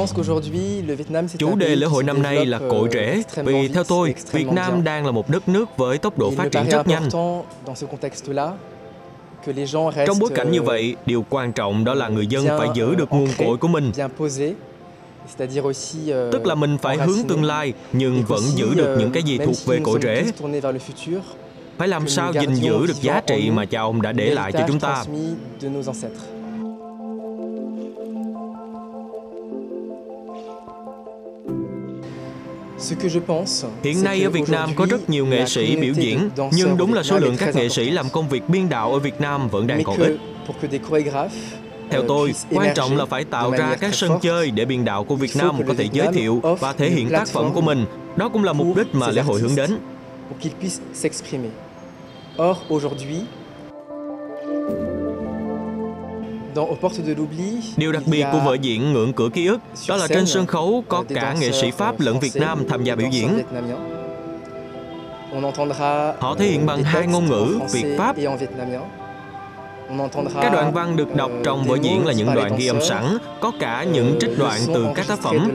Chủ đề lễ hội năm nay là cội rễ, vì theo tôi, Việt Nam đang là một đất nước với tốc độ phát triển rất nhanh. Trong bối cảnh như vậy, điều quan trọng đó là người dân phải giữ được nguồn cội của mình. Tức là mình phải hướng tương lai, nhưng vẫn giữ được những cái gì thuộc về cội rễ. Phải làm sao gìn giữ được giá trị mà cha ông đã để lại cho chúng ta. Hiện nay ở Việt Nam có rất nhiều nghệ sĩ biểu diễn, nhưng đúng là số lượng các nghệ sĩ làm công việc biên đạo ở Việt Nam vẫn đang còn ít. Theo tôi, quan trọng là phải tạo ra các sân chơi để biên đạo của Việt Nam có thể giới thiệu và thể hiện tác phẩm của mình. Đó cũng là mục đích mà lễ hội hướng đến. Điều đặc biệt của vở diễn Ngưỡng Cửa Ký ức đó là trên sân khấu có cả nghệ sĩ Pháp lẫn Việt Nam tham gia biểu diễn. Họ thể hiện bằng hai ngôn ngữ, Việt-Pháp. Các đoạn văn được đọc trong vở diễn là những đoạn ghi âm sẵn, có cả những trích đoạn từ các tác phẩm.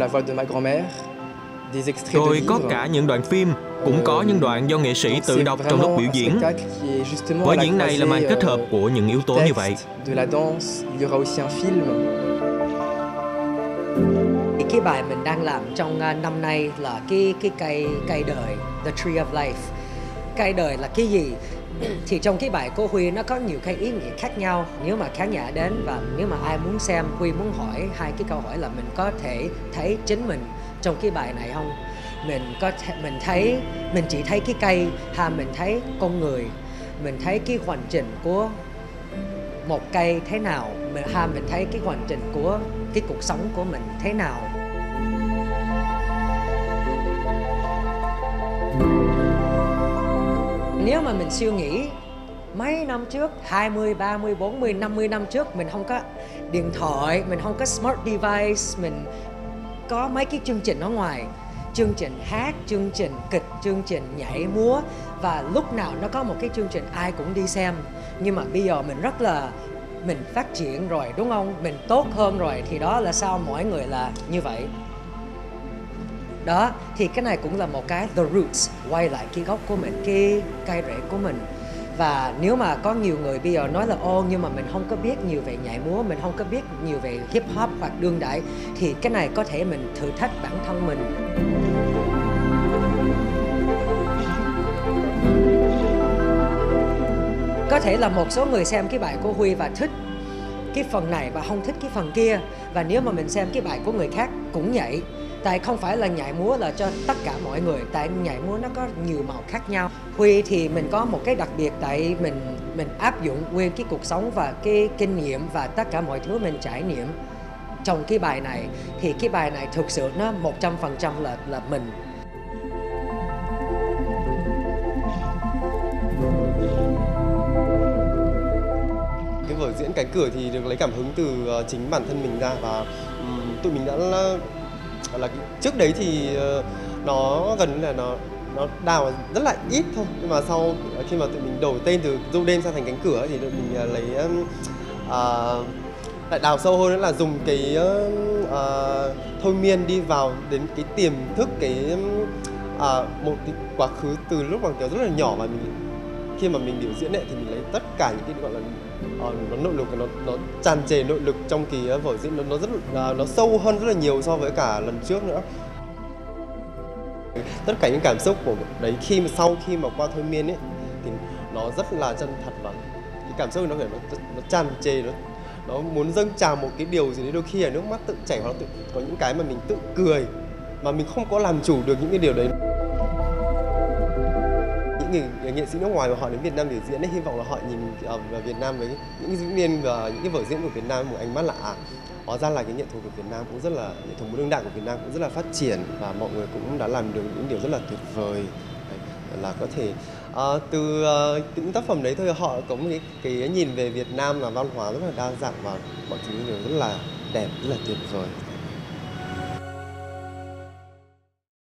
Rồi có cả những đoạn phim, cũng có những đoạn do nghệ sĩ tự đọc trong lúc biểu diễn. Vở diễn này là màn kết hợp của những yếu tố như vậy. Cái bài mình đang làm trong năm nay là cái cây đời, The Tree of Life. Cây đời là cái gì? Thì trong cái bài của Huy nó có nhiều cái ý nghĩa khác nhau. Nếu mà khán giả đến và nếu mà ai muốn xem, Huy muốn hỏi hai cái câu hỏi là mình có thể thấy chính mình trong cái bài này không? Mình chỉ thấy cái cây, hay mình thấy con người, mình thấy cái hoàn trình của một cây thế nào, hay mình thấy cái hoàn trình của cái cuộc sống của mình thế nào? Nếu mà mình suy nghĩ mấy năm trước, 20, 30, 40, 50 năm trước, mình không có điện thoại, mình không có smart device, mình có mấy cái chương trình ở ngoài, chương trình hát, chương trình kịch, chương trình nhảy múa, và lúc nào nó có một cái chương trình ai cũng đi xem. Nhưng mà bây giờ mình phát triển rồi, đúng không? Mình tốt hơn rồi, thì đó là sao mỗi người là như vậy. Đó, thì cái này cũng là một cái the roots, quay lại cái gốc của mình, cái cây rễ của mình. Và nếu mà có nhiều người bây giờ nói là nhưng mà mình không có biết nhiều về nhảy múa, mình không có biết nhiều về hip hop hoặc đương đại, thì cái này có thể mình thử thách bản thân mình. Có thể là một số người xem cái bài của Huy và thích cái phần này và không thích cái phần kia. Và nếu mà mình xem cái bài của người khác cũng vậy. Tại không phải là nhảy múa là cho tất cả mọi người, tại nhảy múa nó có nhiều màu khác nhau. Huy thì mình có một cái đặc biệt, tại mình áp dụng nguyên cái cuộc sống và cái kinh nghiệm và tất cả mọi thứ mình trải nghiệm trong cái bài này. Thì cái bài này thực sự nó 100% là mình. Cái vở diễn Cánh Cửa thì được lấy cảm hứng từ chính bản thân mình ra, và tụi mình đã trước đấy thì nó gần như là nó đào rất là ít thôi, nhưng mà sau khi mà tụi mình đổi tên từ Du Đêm sang thành Cánh Cửa thì tụi mình lấy lại đào sâu hơn, nữa là dùng cái thôi miên đi vào đến cái tiềm thức, một cái quá khứ từ lúc mà kiểu rất là nhỏ, mà khi mà mình biểu diễn ấy, thì mình lấy tất cả những cái gọi là nó nội lực, nó tràn trề nội lực trong cái vở diễn, nó sâu hơn rất là nhiều so với cả lần trước nữa. Tất cả những cảm xúc của đấy sau khi mà qua thôi miên ấy thì nó rất là chân thật, và cái cảm xúc nó tràn trề, nó muốn dâng trào một cái điều gì đấy, đôi khi là nước mắt tự chảy, hoặc có những cái mà mình tự cười mà mình không có làm chủ được những cái điều đấy. Những người nghệ sĩ nước ngoài mà họ đến Việt Nam biểu diễn ấy, hy vọng là họ nhìn vào Việt Nam với những diễn viên và những cái vở diễn của Việt Nam một ánh mắt là hóa ra là cái nghệ thuật của Việt Nam cũng rất là, nghệ thuật đương đại của Việt Nam cũng rất là phát triển, và mọi người cũng đã làm được những điều rất là tuyệt vời. Đấy, là có thể từ những tác phẩm đấy thôi họ có một cái nhìn về Việt Nam là văn hóa rất là đa dạng, và mọi thứ đều rất là đẹp, rất là tuyệt vời.